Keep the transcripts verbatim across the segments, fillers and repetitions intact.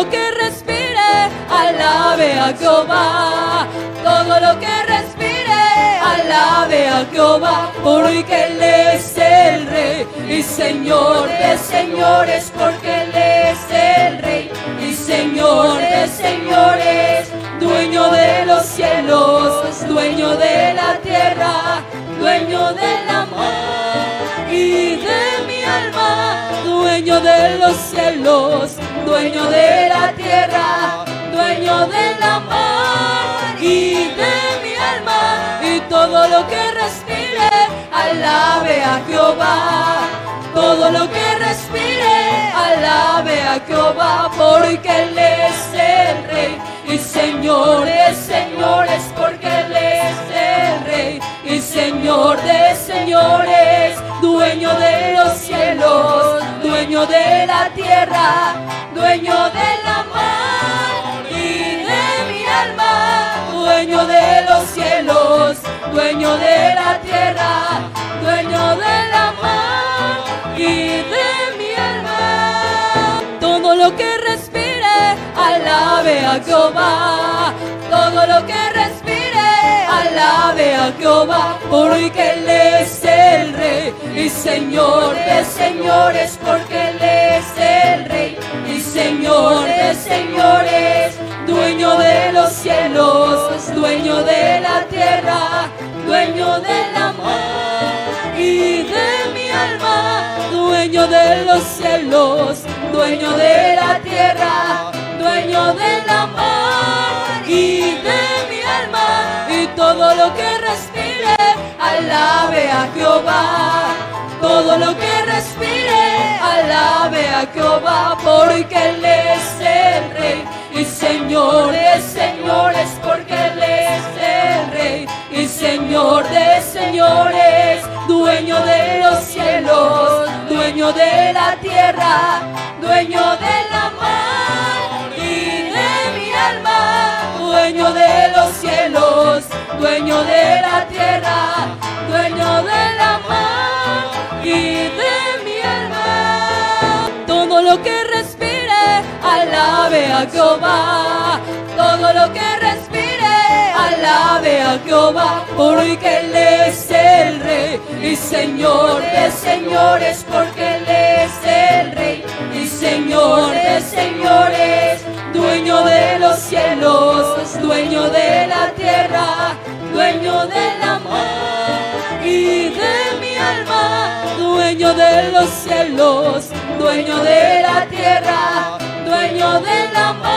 lo que respire, alabe a Jehová. Todo lo que respire, alabe a Jehová, porque Él es el Rey y Señor de señores, porque Él es el Rey y Señor de señores, dueño de los cielos, dueño de la tierra, dueño del amor y de mi alma, dueño de los cielos, dueño de la tierra, dueño del amor y de mi alma, y todo lo que respire, alabe a Jehová. Todo lo que respire, alabe a Jehová, porque Él es el Rey y Señor de señores, porque Él es el Rey y Señor de señores, dueño de los cielos, dueño de la tierra, dueño del amor y de mi alma, dueño de los cielos, dueño de la tierra, dueño del amor y de mi alma. Todo lo que respire, alabe a Jehová. Todo lo que respire, alabe a Jehová, porque Él es el Rey y Señor de señores, porque Él es el Rey y Señor de señores, dueño de los cielos, dueño de la tierra, dueño del amor y de mi alma, dueño de los cielos, dueño de la tierra, dueño del amor y de mi alma, y todo lo que respire, alabe a Jehová. Todo lo que respire, alabe a Jehová, porque Él es el Rey y Señor de señores, porque Él es el Rey y Señor de señores, dueño de los cielos, dueño de la tierra, dueño del amor y de mi alma, dueño de los cielos, dueño de la tierra, dueño del amor y de mi alma. Todo lo que respire, alabe a Jehová. Todo lo que respire, alabe a Jehová, porque Él es el Rey y Señor de señores, porque Él es el Rey y Señor de señores, dueño de los cielos, dueño de la tierra, dueño del amor y de mi alma, dueño de los cielos, dueño de la tierra, dueño del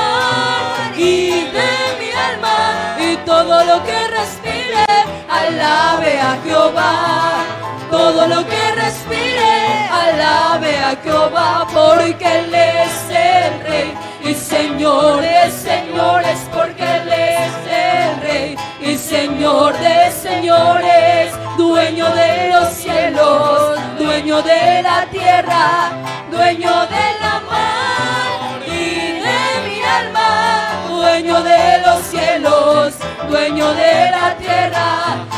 amor y de mi alma, y todo lo que respire, alabe a Jehová. Todo lo que respire, alabe a Jehová, porque Él es el Rey y Señor de señores, porque Él es el Rey y Señor de señores, dueño de los cielos, dueño de la tierra, dueño del amor y de mi alma, dueño de los cielos, dueño de la tierra,